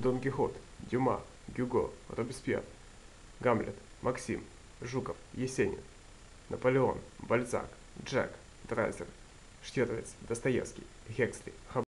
Дон Кихот, Дюма, Гюго, Робеспьер, Гамлет, Максим, Жуков, Есенин, Наполеон, Бальзак, Джек, Драйзер, Штирлиц, Достоевский, Хексли,